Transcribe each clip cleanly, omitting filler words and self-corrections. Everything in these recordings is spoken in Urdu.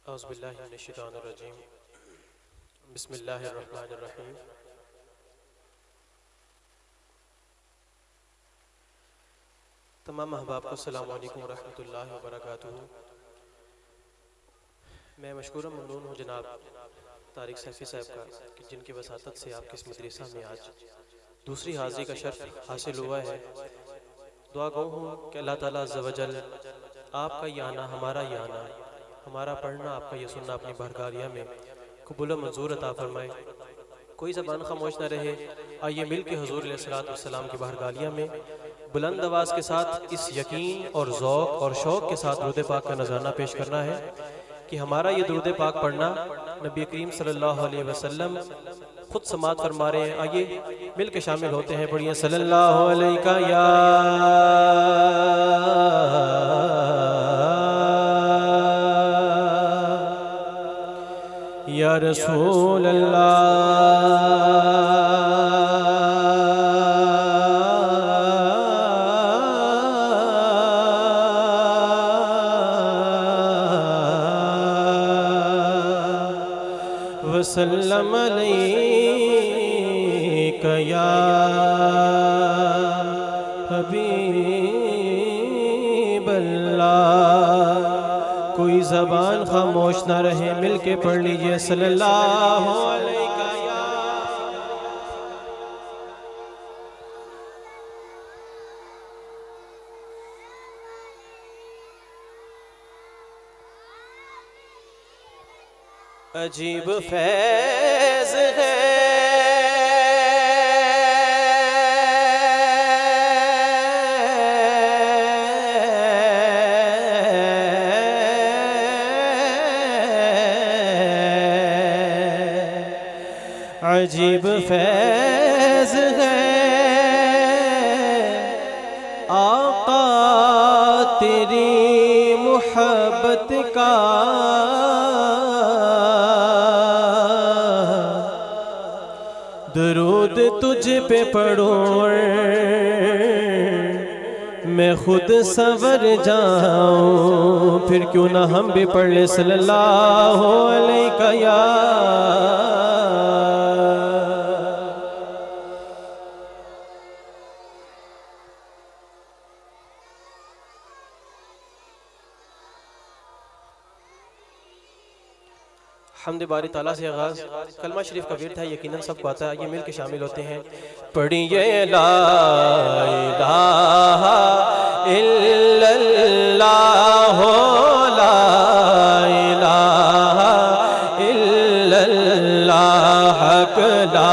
اعوذ باللہ من الشیطان الرجیم بسم اللہ الرحمن الرحیم تمام احباب کو السلام علیکم ورحمۃ اللہ وبرکاتہ۔ میں مشکور و ممنون ہوں جناب طارق سیفی صاحب کا کہ جن کی وساطت سے آپ کے اس مدرسہ میں آج دوسری حاضری کا شرف حاصل ہوا ہے۔ دعا گو ہوں کہ اللہ تعالیٰ عز و جل آپ کا یہ آنا ہمارا یہ آنا، ہمارا پڑھنا آپ کا یہ سننا اپنی بارگاہ میں قبول و منظور عطا فرمائے۔ کوئی زبان خاموش نہ رہے، آئیے مل کے حضور علیہ السلام کی بارگاہ میں بلند آواز کے ساتھ اس یقین اور ذوق اور شوق کے ساتھ درود پاک کا نذرانہ پیش کرنا ہے کہ ہمارا یہ درود پاک پڑھنا نبی کریم صلی اللہ علیہ وسلم خود سماعت فرما رہے ہیں۔ آئیے مل کے شامل ہوتے ہیں، پڑھیے صلی اللہ علیہ یا رسول اللہ، وسلم علیک یا حبیب اللہ۔ کوئی زبان خاموش نہ رہے، مل کے پڑھ لیجئے صلی اللہ علیہ عجیب فیض ہے عجیب فیض ہے آقا تیری محبت کا، درود تجھ پہ پڑھوں میں خود سنور جاؤں، پھر کیوں نہ ہم بھی پڑھ لیں صلی اللہ علیہ یا حمد باری تعالیٰ سے آغاز کلمہ شریف کا ورد ہے، یقیناً سب کو آتا ہے۔ یہ مل کے شامل ہوتے ہیں، پڑھیے لا الہ الا اللہ، لا الہ الا اللہ، حق لا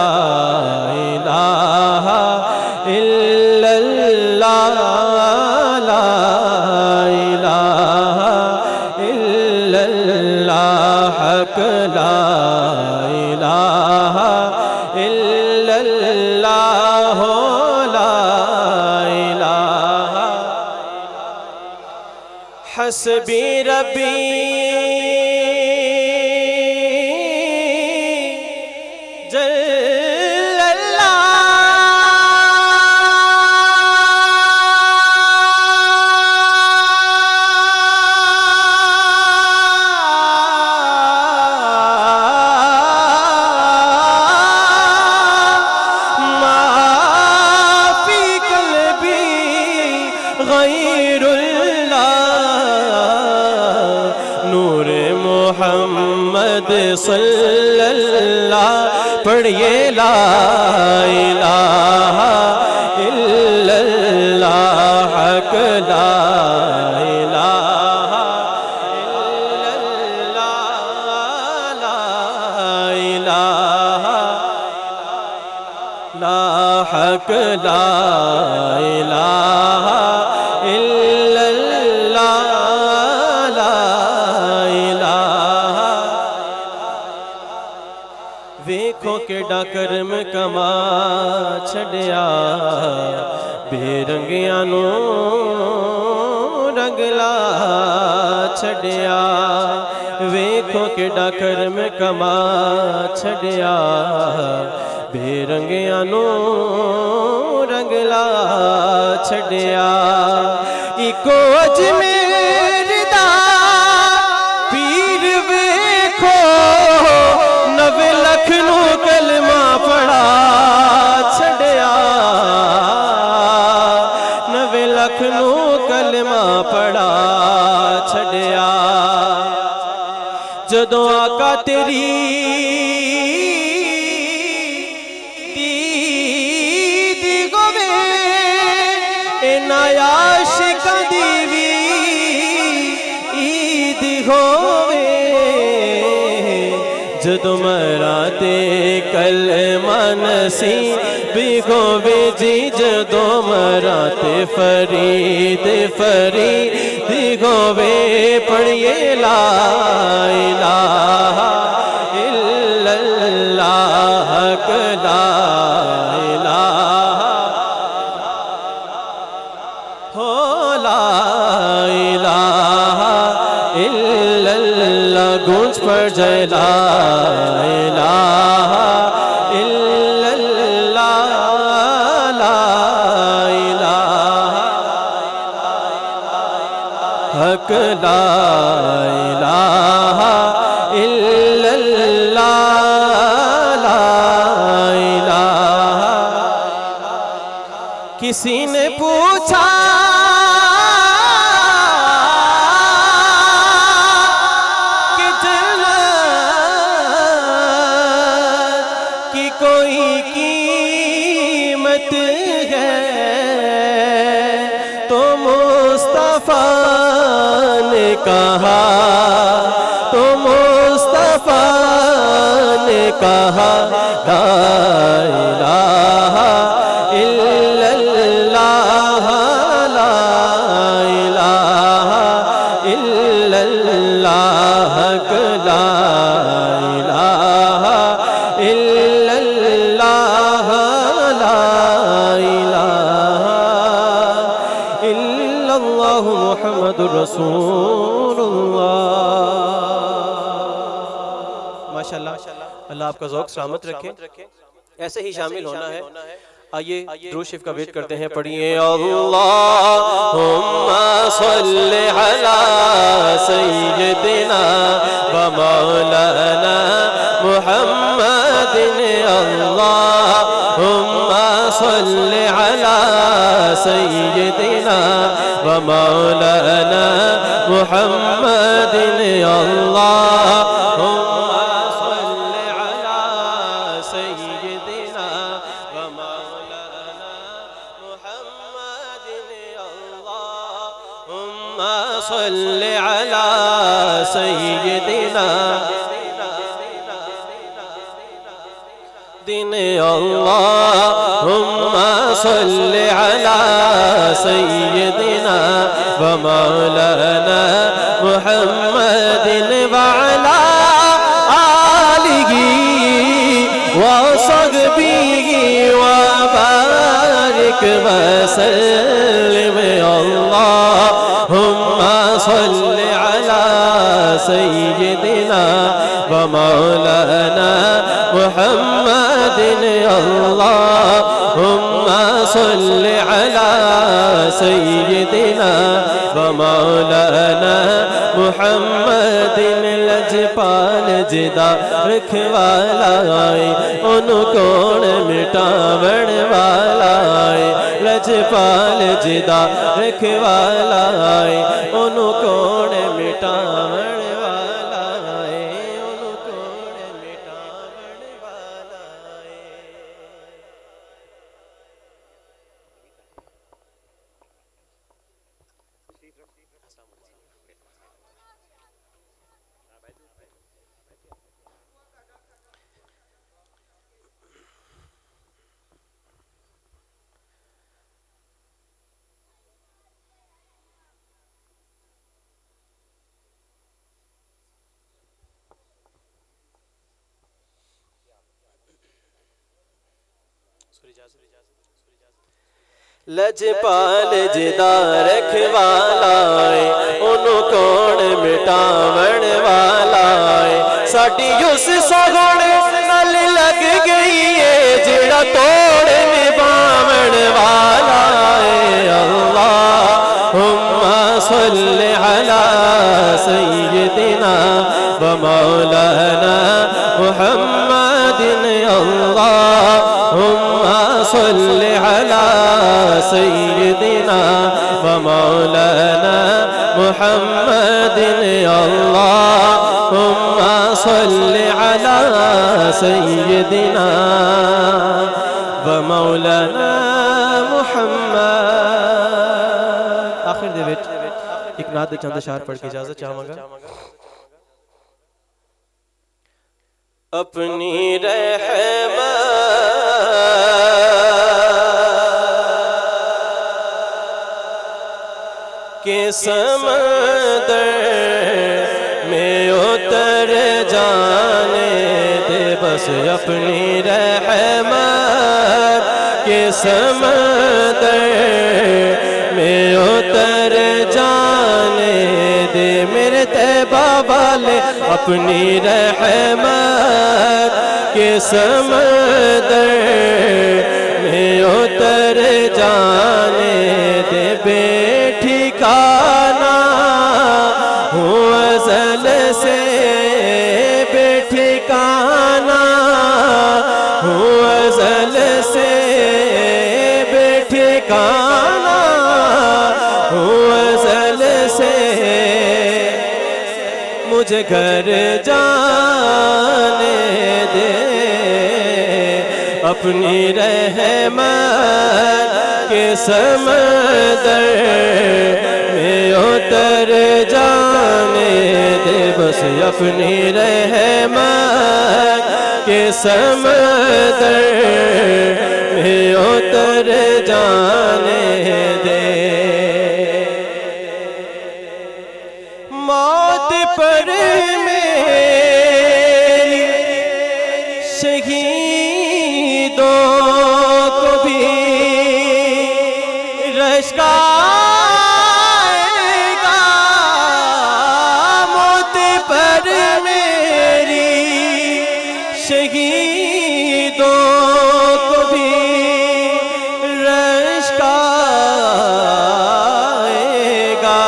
الہ الا اللہ، لا الہ الا اللہ، حق لا الہ الا اللہ، لا الہ حسبی ربی جل اللہ، غیر اللہ نور محمد صلی اللہ، پڑھیے لا الہ الا اللہ، حق لا الہ الا اللہ، لا الہ لا حق لا الہ الا اللہ، لا الہ ویکھو کہ ڈاکرم کما چھڑیا، بے رنگیاں نو رنگلا چھڑیا، ویکھو کہ ڈاکرم کما چھڑیا، بے رنگیاں نو رنگلا چھڑیا، ایکو اجمیر دا پیر وے جدوں آقا تیری دید گوے اینا عاشقاں دی وی عید ہووے جدوں مراتے کلمہ نصیب ہووے جی جدوں مراتے فرید فرید ہووے پڑھیے لا الہ الا اللہ لا الہ ہو لا الہ الا اللہ گونج پڑ جائے لا الہ الا اللہ لا الہ حق لا الہ الا اللہ لا الہ کسی نے پوچھا کہ جنت کی کوئی قیمت ہے تو مصطفیٰ نے کہا تو مصطفیٰ نے کہا لا الہ الا اللہ لا الہ الا اللہ لا الہ الا اللہ لا الہ الا اللہ محمد رسول اللہ ماشاءاللہ اللہ آپ کا ذوق سلامت رکھے ایسے ہی شامل ہونا ہے آئیے درود شریف کا ویٹ کرتے ہیں پڑھیے اللہم صلی علی سیدنا و مولانا محمد اللہم صلی علی سیدنا و مولانا محمد اللہم صل على سيدنا دين اللهم صل على سيدنا ومولانا محمد وعلى آله وصحبه وبارك وسلم اللهم صل على سيدنا ومولانا محمد اللهم صل على سيدنا ومولانا محمد لجپال جدا رکھوالا انہوں کون مٹاون والا لجپال جدا رکھوالا انہوں کون مٹاون والا انہوں کون مٹاون والا لجپال جدا رکھوالا انہوں کون مٹاون والا ساڈی اس سگن نال لگ گئی ہے جڑا توڑ نبھاون والا اللہم صل علی سیدنا ومولانا محمد اللہم صل علی سیدنا ومولانا محمد اللہم سیدنا و مولانا محمد. آخر دے وچ ایک نعت دے چند اشعار پڑھ کے اجازت چاہوں گا. اپنی رحمت کے سمندر میں اتر جانے دے بس اپنی رحمت کے سمندر میں اتر جانے دے میرے طیبہ والے اپنی رحمت کے سمندر میں اتر جانے دے بے ٹھکانہ ہوں ازل سے بے ٹھکانہ ہوں ازل سے بے ٹھکانہ ہوں ازل سے مجھے گھر جانے دے اپنی رحمت کے سمندر میں اتر جانے دے بس اپنی رحمت کے سمندر میں اتر جانے دے. موت پر میری شہیدوں کو بھی رشک آئے گا. موت پر میری شہیدوں کو بھی رشک آئے گا.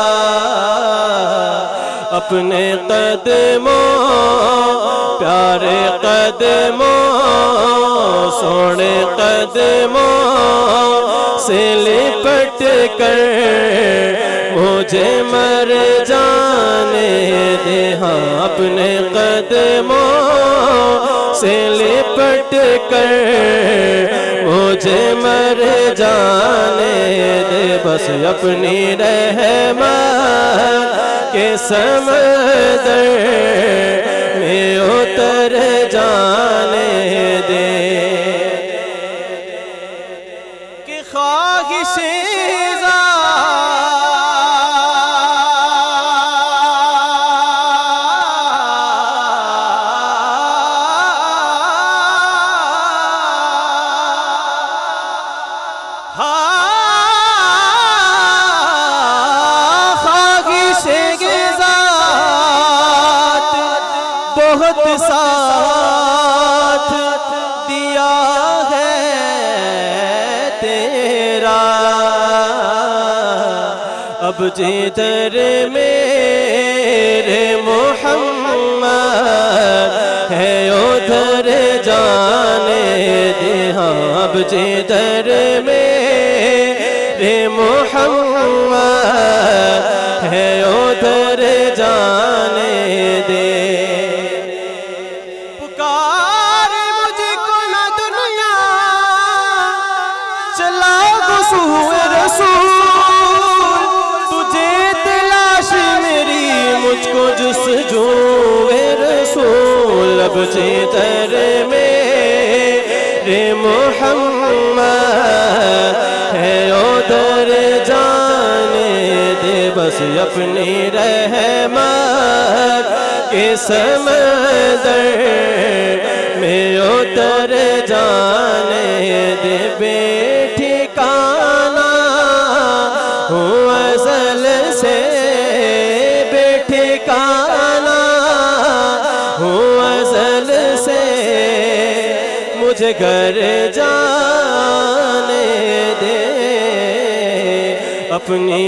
اپنے قدموں پیارے قدموں سونے قدموں سے لپٹ کر مجھے مر جانے دے. ہاں اپنے قدموں سے لپٹ کر مجھے مر جانے دے بس اپنی رحمت کے سمندر میں اتر جانے دے. کہ خواہش بہت ساتھ دیا ہے تیرا اب جدھر میرے محمد ہے ادھر جانے دے. ہاں اب جدھر میرے محمد ہے ادھر جانے دے. تجھے تلاش میری مجھ کو جستجو اے رسول اب جدھر میرے محمد ہے ادھر جانے دے بس اپنی رحمت کے سمندر میں اتر جانے دے. بے ٹھکانہ ہوں ازل سے بے ٹھکانہ ہوں ازل سے مجھے گھر جانے دے اپنی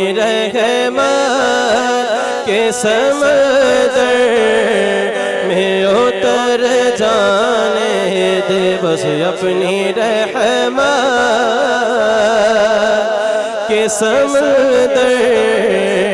رحمت کے سمندر میں اتر جانے دے بس اپنی رحمت کے سمندر